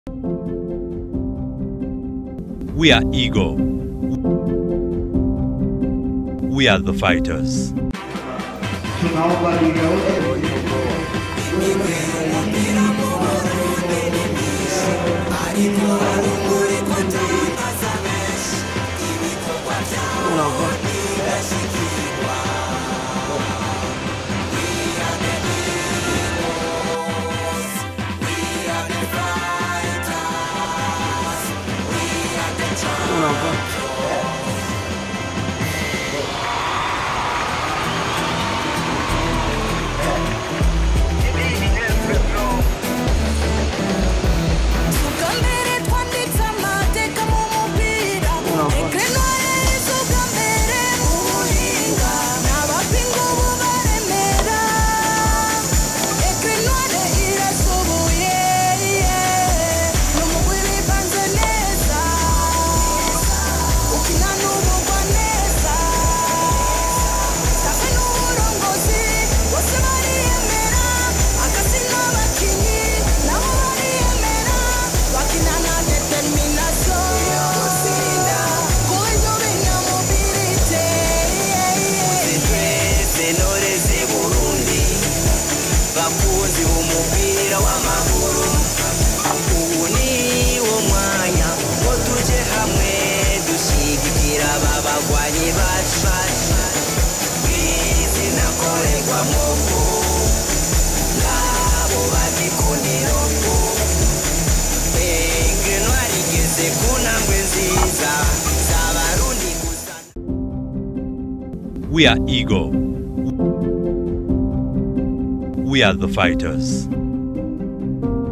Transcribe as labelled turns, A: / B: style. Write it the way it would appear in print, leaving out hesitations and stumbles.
A: We are Ego. We are the fighters.
B: Bakunzi b'umupira w'amaguru, ubu ni wo mwanya ngo tuje hamwe dushyigikira aba bagwanyi bacu, izina korerwamo ngabo bagikundira Aigle Noir igeze ku ntambwe nziza z'abarundi gusa.
A: We are Ego. We are the fighters.